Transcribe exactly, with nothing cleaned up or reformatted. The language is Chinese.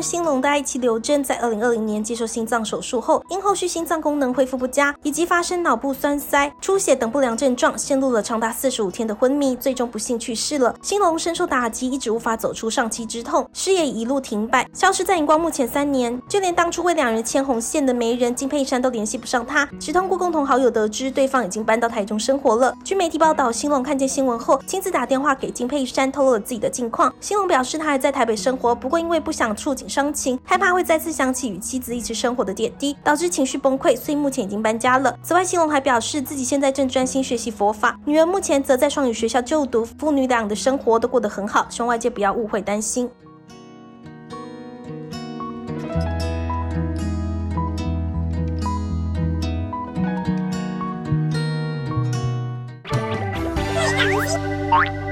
人兴隆的爱妻刘真在二零二零年接受心脏手术后，因后续心脏功能恢复不佳，以及发生脑部栓塞、出血等不良症状，陷入了长达四十五天的昏迷，最终不幸去世了。兴隆深受打击，一直无法走出丧妻之痛，事业一路停摆，消失在荧光幕前三年。就连当初为两人牵红线的媒人金佩珊都联系不上他，只通过共同好友得知对方已经搬到台中生活了。据媒体报道，兴隆看见新闻后，亲自打电话给金佩珊，透露了自己的近况。兴隆表示他还在台北生活，不过因为不想触景伤情，害怕会再次想起与妻子一起生活的点滴，导致情绪崩溃，所以目前已经搬家了。此外，兴隆还表示自己现在正专心学习佛法，女儿目前则在双语学校就读，父女俩的生活都过得很好，希望外界不要误会担心。 Bye.